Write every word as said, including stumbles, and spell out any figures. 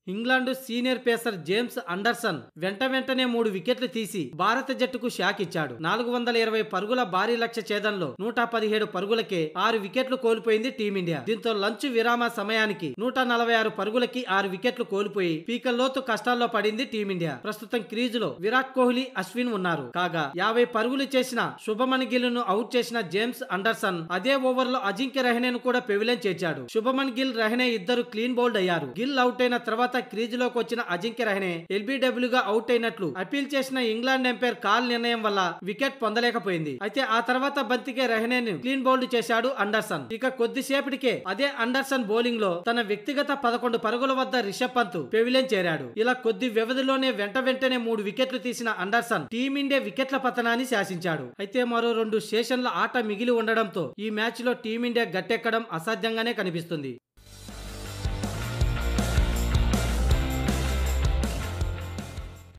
England senior pacer James Anderson వెంట వెంటనే మూడు వికెట్లు తీసి భారత జట్టుకు షాక్ ఇచ్చాడు. నాలుగు వందల ఇరవై పరుగుల భారీ లక్ష్య ఛేదంలో నూట పదిహేడు పరుగులకే ఆరు వికెట్లు కోల్పోయింది టీమిండియా. దీంతో లంచ్ విరామ సమయానికి నూట నలభై ఆరు పరుగులకి ఆరు వికెట్లు కోల్పోయి పీకల్లోతు కష్టాల్లో పడింది టీమిండియా. ప్రస్తుతం క్రీజులో విరాట్ కోహ్లీ, అశ్విన్ ఉన్నారు. కాగా యాభై పరుగులు చేసిన శుభమన్ గిల్ ను అవుట్ చేసిన జేమ్స్ అండర్సన్ అదే ఓవర్ లో అజింక్య రహానెను కూడా పెవిలియన్ చేర్చాడు. శుభమన్ గిల్, రహానె ఇద్దరు క్లీన్ బౌల్డ్ అయ్యారు. గిల్ అవుట్ అయిన తర్వాత క్రీజులోకి వచ్చిన అజింక్య రహానె ఎల్బీడబ్ల్యూ గా అవుట్ అయినట్లు అపీల్ చేసిన ఇంగ్లాండ్ ఎంపైర్ కాల్ నిర్ణయం వల్ల వికెట్ పొందలేకపోయింది. అయితే ఆ తర్వాత బంతికే రహానెను క్లీన్ బౌల్డ్ చేశాడు అండర్సన్. ఇక కొద్దిసేపటికే అదే అండర్సన్ బౌలింగ్ లో తన వ్యక్తిగత పదకొండు పరుగుల వద్ద రిషబ్ పంత్ పెవిలియన్ చేరాడు. ఇలా కొద్ది వ్యవధిలోనే వెంట వెంటనే మూడు వికెట్లు తీసిన అండర్సన్ టీమిండియా వికెట్ల పతనాన్ని శాసించాడు. అయితే మరో రెండు సెషన్ల ఆట మిగిలి ఉండడంతో ఈ మ్యాచ్ లో టీమిండియా గట్టెక్కడం అసాధ్యంగానే కనిపిస్తుంది.